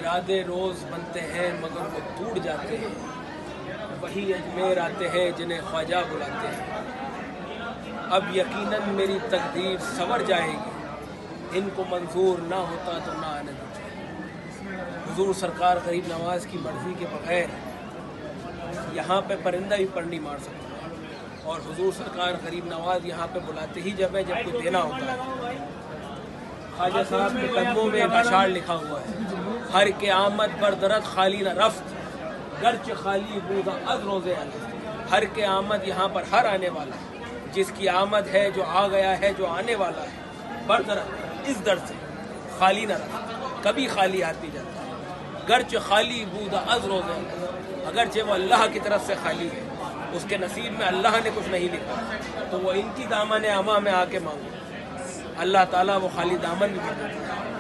इरादे रोज़ बनते हैं मगर वो टूट जाते हैं, वही अजमेर आते हैं जिन्हें ख्वाजा बुलाते हैं। अब यकीनन मेरी तकदीर संवर जाएगी, इनको मंजूर ना होता तो ना आने देते। हुजूर सरकार गरीब नवाज की मर्जी के बगैर यहाँ पे परिंदा भी पर नहीं मार सकता, और हुजूर सरकार गरीब नवाज यहाँ पे बुलाते ही जब है जब कुछ देना होता है। ख्वाजा साहब के कदमों में एक अशार लिखा हुआ है, हर के आमद पर दरद खाली न रफ्त, गर्च खाली बूदा अज रोज़े अलग। हर के आमद यहाँ पर हर आने वाला है, जिसकी आमद है जो आ गया है, जो आने वाला है, बर दरद इस दर से खाली न रफ्त, कभी खाली आती जाती है। गर्च खाली बूदा अज रोज़े अलग, अगरचे वो अल्लाह की तरफ से खाली है, उसके नसीब में अल्लाह ने कुछ नहीं लिखा, तो वो इनकी दामन आमा में आके मांगो, अल्लाह ताला वो खाली दामन भी कर देता है।